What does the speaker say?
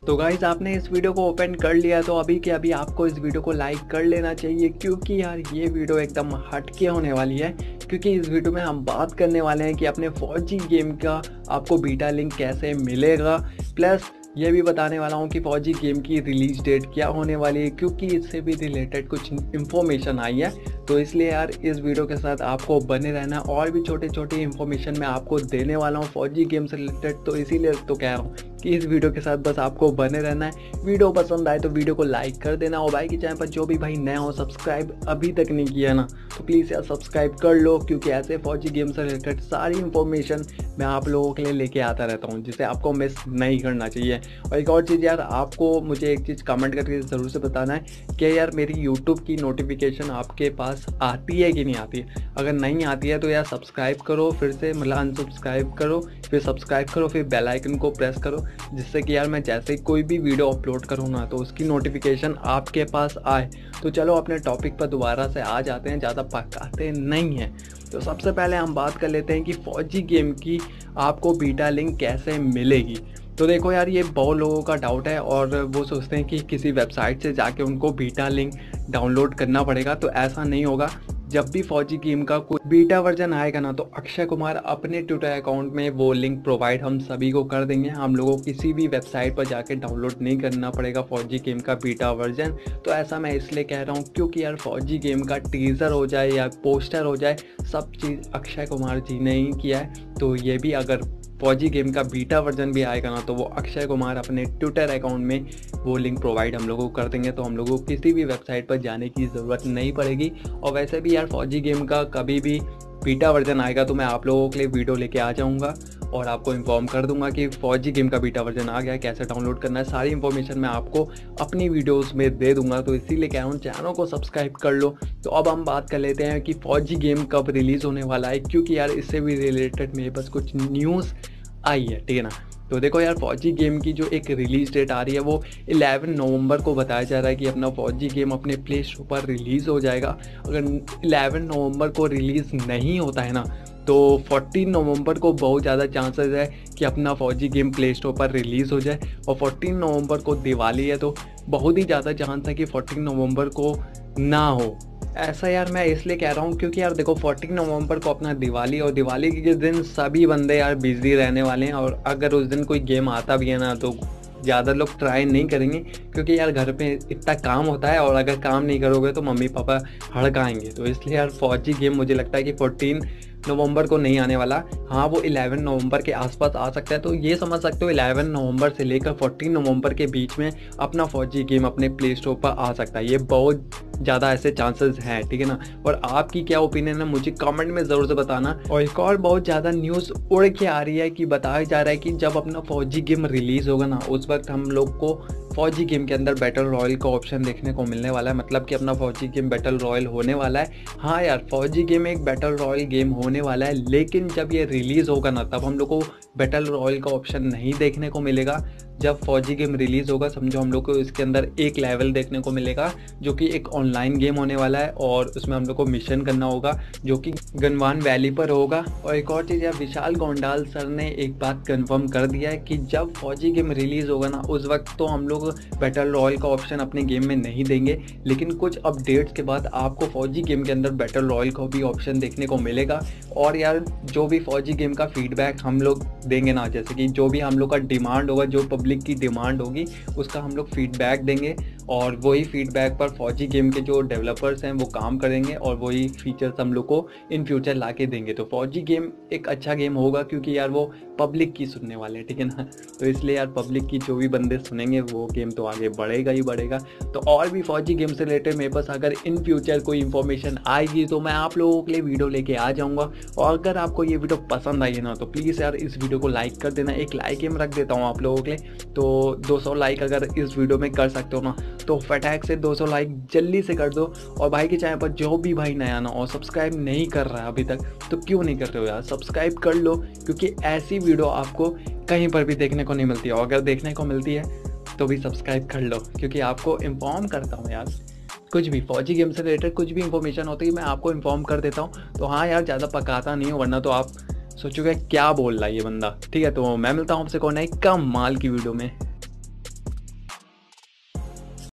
तो गाइस आपने इस वीडियो को ओपन कर लिया तो अभी के अभी आपको इस वीडियो को लाइक कर लेना चाहिए, क्योंकि यार ये वीडियो एकदम हटके होने वाली है। क्योंकि इस वीडियो में हम बात करने वाले हैं कि अपने फौजी गेम का आपको बीटा लिंक कैसे मिलेगा, प्लस ये भी बताने वाला हूँ कि फौजी गेम की रिलीज डेट क्या होने वाली है, क्योंकि इससे भी रिलेटेड कुछ इन्फॉर्मेशन आई है। तो इसलिए यार इस वीडियो के साथ आपको बने रहना, और भी छोटे छोटे इन्फॉर्मेशन मैं आपको देने वाला हूँ फौजी गेम से रिलेटेड। तो इसीलिए तो कह रहा हूँ कि इस वीडियो के साथ बस आपको बने रहना है। वीडियो पसंद आए तो वीडियो को लाइक कर देना, और भाई के चैनल पर जो भी भाई नया हो सब्सक्राइब अभी तक नहीं किया ना तो प्लीज़ यार सब्सक्राइब कर लो, क्योंकि ऐसे फौजी गेम से रिलेटेड सारी इन्फॉर्मेशन मैं आप लोगों के लिए लेके आता रहता हूँ, जिसे आपको मिस नहीं करना चाहिए। और एक और चीज़ यार, आपको मुझे एक चीज़ कमेंट करके ज़रूर से बताना है कि यार मेरी यूट्यूब की नोटिफिकेशन आपके पास आती है कि नहीं आती है। अगर नहीं आती है तो यार सब्सक्राइब करो, फिर से मतलब अनसब्सक्राइब करो, फिर सब्सक्राइब करो, फिर बेल आइकन को प्रेस करो, जिससे कि यार मैं जैसे ही कोई भी वीडियो अपलोड करूँ ना तो उसकी नोटिफिकेशन आपके पास आए। तो चलो अपने टॉपिक पर दोबारा से आ जाते हैं, ज़्यादा पकाते नहीं हैं। तो सबसे पहले हम बात कर लेते हैं कि फौजी गेम की आपको बीटा लिंक कैसे मिलेगी। तो देखो यार, ये बहुत लोगों का डाउट है और वो सोचते हैं कि किसी वेबसाइट से जाके उनको बीटा लिंक डाउनलोड करना पड़ेगा। तो ऐसा नहीं होगा। जब भी फौजी गेम का कोई बीटा वर्जन आएगा ना तो अक्षय कुमार अपने ट्विटर अकाउंट में वो लिंक प्रोवाइड हम सभी को कर देंगे। हम लोगों को किसी भी वेबसाइट पर जाके डाउनलोड नहीं करना पड़ेगा फौजी गेम का बीटा वर्जन। तो ऐसा मैं इसलिए कह रहा हूँ क्योंकि यार फौजी गेम का टीज़र हो जाए या पोस्टर हो जाए, सब चीज़ अक्षय कुमार जी ने ही किया है। तो ये भी अगर फौजी गेम का बीटा वर्जन भी आएगा ना तो वो अक्षय कुमार अपने ट्विटर अकाउंट में वो लिंक प्रोवाइड हम लोगों को कर देंगे। तो हम लोगों को किसी भी वेबसाइट पर जाने की ज़रूरत नहीं पड़ेगी। और वैसे भी यार फौजी गेम का कभी भी बीटा वर्जन आएगा तो मैं आप लोगों के लिए वीडियो लेके आ जाऊँगा और आपको इन्फॉर्म कर दूंगा कि फौजी गेम का बीटा वर्जन आ गया है, कैसे डाउनलोड करना है। सारी इन्फॉर्मेशन मैं आपको अपनी वीडियोस में दे दूंगा। तो इसीलिए कह रहा हूँ चैनल को सब्सक्राइब कर लो। तो अब हम बात कर लेते हैं कि फौजी गेम कब रिलीज़ होने वाला है, क्योंकि यार इससे भी रिलेटेड मेरे पास कुछ न्यूज़ आई है, ठीक है ना। तो देखो यार, फौजी गेम की जो एक रिलीज डेट आ रही है वो 11 नवंबर को बताया जा रहा है कि अपना फौजी गेम अपने प्ले स्टोर पर रिलीज़ हो जाएगा। अगर 11 नवंबर को रिलीज़ नहीं होता है ना तो 14 नवंबर को बहुत ज़्यादा चांसेस है कि अपना फौजी गेम प्ले स्टोर पर रिलीज़ हो जाए। और 14 नवंबर को दिवाली है तो बहुत ही ज़्यादा चांस है कि 14 नवंबर को ना हो। ऐसा यार मैं इसलिए कह रहा हूँ क्योंकि यार देखो 14 नवंबर को अपना दिवाली, और दिवाली के दिन सभी बंदे यार बिजी रहने वाले हैं। और अगर उस दिन कोई गेम आता भी है ना तो ज़्यादा लोग ट्राई नहीं करेंगे, क्योंकि यार घर पे इतना काम होता है और अगर काम नहीं करोगे तो मम्मी पापा हड़काएंगे। तो इसलिए यार फौजी गेम मुझे लगता है कि 14 नवंबर को नहीं आने वाला। हाँ, वो 11 नवंबर के आसपास आ सकता है। तो ये समझ सकते हो 11 नवंबर से लेकर 14 नवंबर के बीच में अपना फौजी गेम अपने प्ले स्टोर पर आ सकता है। ये बहुत ज़्यादा ऐसे चांसेस हैं, ठीक है ना। और आपकी क्या ओपिनियन है मुझे कमेंट में ज़रूर से बताना। और एक और बहुत ज़्यादा न्यूज़ उड़ के आ रही है कि बताया जा रहा है कि जब अपना फौजी गेम रिलीज़ होगा ना उस वक्त हम लोग को फौजी गेम के अंदर बैटल रॉयल का ऑप्शन देखने को मिलने वाला है। मतलब कि अपना फौजी गेम बैटल रॉयल होने वाला है। हाँ यार, फौजी गेम एक बैटल रॉयल गेम होने वाला है, लेकिन जब ये रिलीज़ होगा ना तब हम लोग को बैटल रॉयल का ऑप्शन नहीं देखने को मिलेगा। जब फौजी गेम रिलीज़ होगा समझो हम लोग को इसके अंदर एक लेवल देखने को मिलेगा जो कि एक ऑनलाइन गेम होने वाला है, और उसमें हम लोग को मिशन करना होगा जो कि गनवान वैली पर होगा। और एक और चीज़ है, विशाल गोंडाल सर ने एक बात कंफर्म कर दिया है कि जब फौजी गेम रिलीज़ होगा ना उस वक्त तो हम लोग बैटल रॉयल का ऑप्शन अपने गेम में नहीं देंगे, लेकिन कुछ अपडेट्स के बाद आपको फौजी गेम के अंदर बैटल रॉयल का भी ऑप्शन देखने को मिलेगा। और यार जो भी फौजी गेम का फीडबैक हम लोग देंगे ना, जैसे कि जो भी हम लोग का डिमांड होगा, जो पब्लिक की डिमांड होगी उसका हम लोग फीडबैक देंगे, और वही फीडबैक पर फौजी गेम के जो डेवलपर्स हैं वो काम करेंगे और वही फीचर्स हम लोग को इन फ्यूचर ला के देंगे। तो फौजी गेम एक अच्छा गेम होगा क्योंकि यार वो पब्लिक की सुनने वाले हैं, ठीक है ना। तो इसलिए यार पब्लिक की जो भी बंदे सुनेंगे वो गेम तो आगे बढ़ेगा ही बढ़ेगा। तो और भी फौजी गेम से रिलेटेड मेरे पास अगर इन फ्यूचर कोई इन्फॉर्मेशन आएगी तो मैं आप लोगों के लिए वीडियो लेके आ जाऊँगा। और अगर आपको ये वीडियो पसंद आई है ना तो प्लीज़ यार इस वीडियो को लाइक कर देना। एक लाइक गेम रख देता हूँ आप लोगों के लिए। तो 200 लाइक अगर इस वीडियो में कर सकते हो ना तो फटाक से 200 लाइक जल्दी से कर दो। और भाई के चैनल पर जो भी भाई नया ना और सब्सक्राइब नहीं कर रहा है अभी तक तो क्यों नहीं कर रहे हो यार, सब्सक्राइब कर लो, क्योंकि ऐसी वीडियो आपको कहीं पर भी देखने को नहीं मिलती है। और अगर देखने को मिलती है तो भी सब्सक्राइब कर लो, क्योंकि आपको इन्फॉर्म करता हूँ यार, कुछ भी फौजी गेम से रिलेटेड कुछ भी इन्फॉर्मेशन होती है मैं आपको इन्फॉर्म कर देता हूँ। तो हाँ यार, ज़्यादा पकाता नहीं हूँ वरना तो आप सोचोगे क्या बोल रहा है ये बंदा, ठीक है। तो मैं मिलता हूँ आपसे कौन है कम माल की वीडियो में।